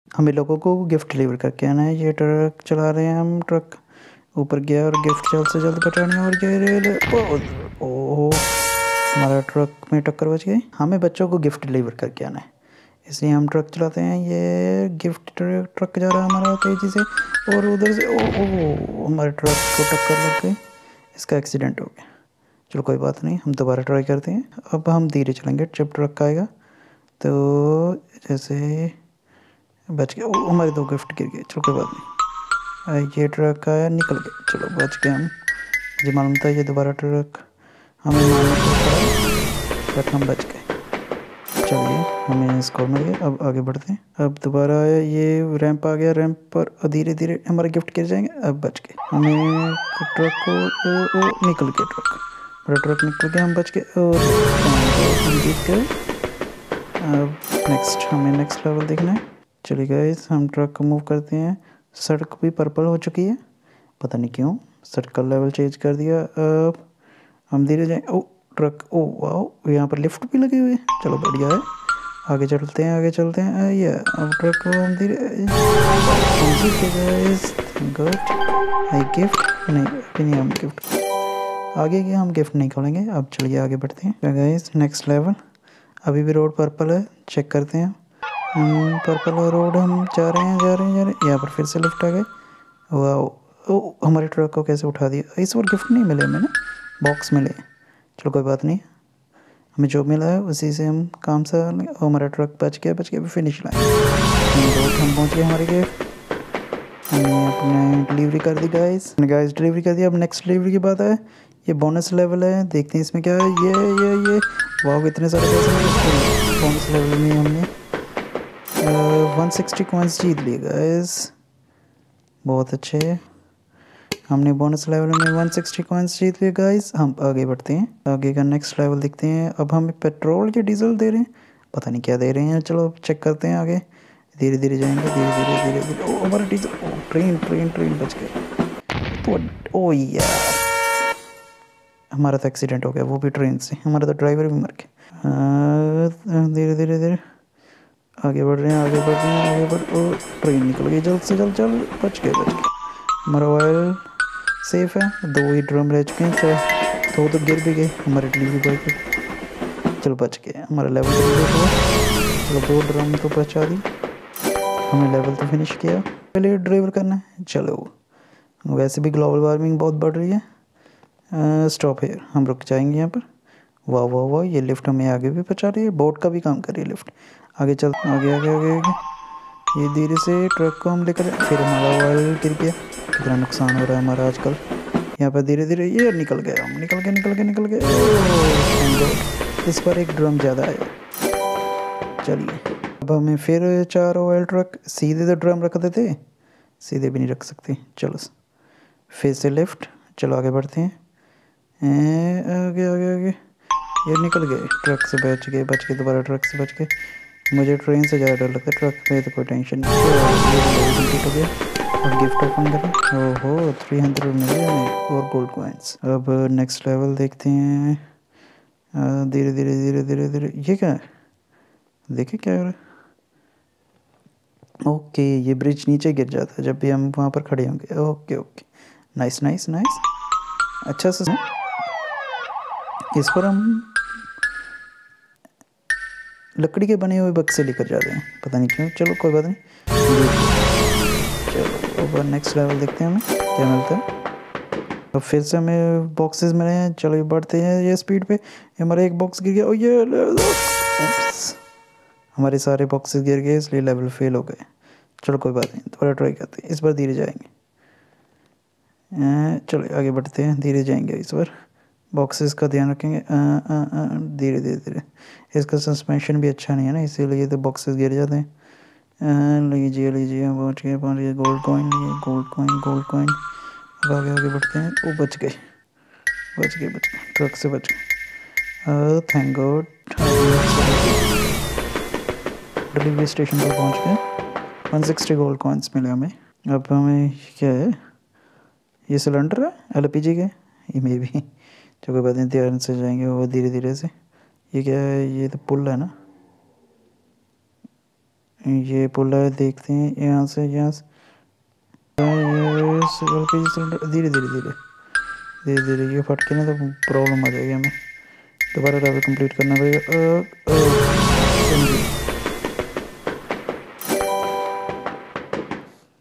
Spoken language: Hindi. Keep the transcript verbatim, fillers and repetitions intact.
हमें लोगों को गिफ्ट डिलीवर करके आना है। ये ट्रक चला रहे हैं हम, ट्रक ऊपर गया और गिफ्ट जल्द से जल्द पहुँचानी है। और ये रेल ओह, हमारा ट्रक में टक्कर बच गई। हमें बच्चों को गिफ्ट डिलीवर करके आना है, इसलिए हम ट्रक चलाते हैं। ये गिफ्ट ट्रक जा रहा है हमारा तेज़ी से, और उधर से ओ ओ हमारे ट्रक को टक्कर लग गई, इसका एक्सीडेंट हो गया। चलो कोई बात नहीं, हम दोबारा ट्राई करते हैं। अब हम धीरे चलेंगे, जब ट्रक आएगा तो जैसे बच गया। ओ हमारे दो गिफ्ट गिर गए, चलो कोई बात नहीं। ये ट्रक आया, निकल गया, चलो बच गए हम। मुझे मालूम था ये दोबारा ट्रक हमें मारने को पड़ा, बट हम बच गए। चलिए हमें स्कोर मिल गया, अब आगे बढ़ते हैं। अब दोबारा आया, ये रैंप आ गया, रैंप पर धीरे धीरे हमारे गिफ्ट गिर जाएंगे। अब बच गए, हमें ट्रक को ओ, ओ, निकल गया ट्रक, हमारा ट्रक निकल गया, हम बच गए और हम जीत गए। अब नेक्स्ट हमें नेक्स्ट लेवल देखना है। चलिए गाइस, हम ट्रक को मूव करते हैं। सड़क भी पर्पल हो चुकी है, पता नहीं क्यों सड़क का लेवल चेंज कर दिया। अब हम धीरे जाए। ओ ट्रक, ओ वाह, यहाँ पर लिफ्ट भी लगी हुई है, चलो बढ़िया है। आगे चलते हैं, आगे चलते हैं। ये अब ट्रक को हम धीरे गुड। आई गिफ्ट नहीं, अभी नहीं, हम गिफ्ट आगे के हम गिफ्ट नहीं खोलेंगे। अब चलिए आगे बढ़ते हैं गाइस, नेक्स्ट लेवल। अभी भी रोड पर्पल है, चेक करते हैं। पर्पल रोड हम जा रहे हैं जा रहे हैं जा रहे हैं यहाँ पर फिर से लिफ्ट आ गए। वाह, ओ हमारे ट्रक को कैसे उठा दिया। इस बार गिफ्ट नहीं मिले, मैंने बॉक्स मिले। चलो कोई बात नहीं, हमें जो मिला है उसी से हम काम से हमारा ट्रक बच गया बच गया फिनिश लाइन। हम पहुँच गए हमारे गिफ्ट, हमने अपने डिलीवरी कर दी गाइस गाइस डिलीवरी कर दी। अब नेक्स्ट डिलीवरी की बात है, ये बोनस लेवल है, देखते हैं इसमें क्या है। ये ये ये वाह, इतने सारे पैसे मिले बोनस लेवल में। हमने वन सिक्सटी कॉइन्स जीत लिए गाइस, बहुत अच्छे। हमने बोनस लेवल में वन सिक्सटी कॉइन्स जीत लिए गाइस। हम आगे बढ़ते हैं, आगे का नेक्स्ट लेवल देखते हैं। अब हमें पेट्रोल या डीजल दे रहे हैं, पता नहीं क्या दे रहे हैं, चलो चेक करते हैं। आगे धीरे धीरे जाएंगे, धीरे धीरे धीरे धीरे। ओ हमारा डीजल, ओ ट्रेन ट्रेन ट्रेन बच गए। तो ओ यार, हमारा तो एक्सीडेंट हो गया, वो भी ट्रेन से, हमारा तो ड्राइवर भी मर गया। धीरे धीरे धीरे आगे बढ़ रहे हैं, आगे बढ़ रहे हैं, आगे बढ़। ओ ट्रेन निकल गई, जल्द से जल्द चल, बच गए बच गए। हमारा ऑयल सेफ है, दो ही ड्रम रह चुके हैं, चाहे दो तो गिर भी गए हमारे डिलीवरी बॉय के। चलो बच गए, हमारा लेवल कंप्लीट हुआ। चलो दो ड्रम तो बचा दी, हमने लेवल तो फिनिश किया। पहले ड्राइवर करना है, चलो। वैसे भी ग्लोबल वार्मिंग बहुत बढ़ रही है। स्टॉप है, हम रुक जाएंगे यहाँ पर। वाह वाह वाह, ये लिफ्ट हमें आगे भी पहुँचा रही है, बोट का भी काम कर रही है लिफ्ट। आगे चल, आगे आगे आगे आगे, ये धीरे से ट्रक को हम लेकर, फिर हमारा ऑयल गिर गया। कितना नुकसान हो रहा है हमारा आजकल। यहाँ पर धीरे धीरे ये निकल गए, हम निकल गए निकल गए निकल गए। इस पर एक ड्रम ज़्यादा आया। चलिए अब हमें फिर चार ऑयल ट्रक, सीधे तो ड्रम रख देते, सीधे भी नहीं रख सकते। चलो फिर से लिफ्ट, चलो आगे बढ़ते हैं। आगे आगे आगे, ये निकल गए, ट्रक से बच गए बच गए दोबारा ट्रक से बच गए। मुझे ट्रेन से ज़्यादा डर लगता है, ट्रक में तो कोई टेंशन नहीं। कंप्लीट हो गया, अब गिफ्ट ओपन करें। ओहो थ्री हंड्रेड मिले और गोल्ड कॉइन्स। अब नेक्स्ट लेवल देखते हैं। धीरे धीरे धीरे धीरे धीरे, ये क्या है, देखिए क्या हो रहा है। ओके, ये ब्रिज नीचे गिर जाता है जब भी हम वहाँ पर खड़े होंगे। Okay okay, nice nice nice, अच्छा सा। इस पर हम लकड़ी के बने हुए बक्से लेकर जाते हैं, पता नहीं क्यों, चलो कोई बात नहीं। चलो अब नेक्स्ट लेवल देखते हैं हमें क्या मिलता है। अब फिर से हमें बॉक्सेस मिले हैं, चलो बढ़ते हैं ये स्पीड पे। हमारा एक बॉक्स गिर गया, और ये हमारे सारे बॉक्सेस गिर गए, इसलिए लेवल फेल हो गए। चलो कोई बात नहीं, दोबारा ट्राई करते हैं, इस बार धीरे जाएंगे। चलो आगे बढ़ते हैं, धीरे जाएंगे इस बार, बॉक्सेस का ध्यान रखेंगे। धीरे धीरे धीरे, इसका सस्पेंशन भी अच्छा नहीं है ना, इसीलिए तो बॉक्सेस गिर जाते हैं। लीजिए लीजिए, पहुँच गए पहुँच गए, गोल्ड कॉइन लिए, गोल्ड कॉइन गोल्ड कॉइन। अब आगे आगे बढ़ते हैं। वो बच गए बच गए बच गए, ट्रक से बच गए, थैंक गॉड। डिलीवरी स्टेशन पर पहुँच गए, वन सिक्सटी गोल्ड कॉइन्स मिले हमें। अब हमें क्या है, ये सिलेंडर है एल पी जी के, ये मे भी, जो कोई बात नहीं, ध्यान से जाएंगे वो धीरे धीरे से। ये क्या है, ये तो पुल है ना, ये पुल है, देखते हैं यहाँ से यहाँ से सिलेंडर धीरे धीरे धीरे धीरे धीरे ये फट के ना तो प्रॉब्लम आ जाएगी, हमें दोबारा लेवल कंप्लीट करना पड़ेगा।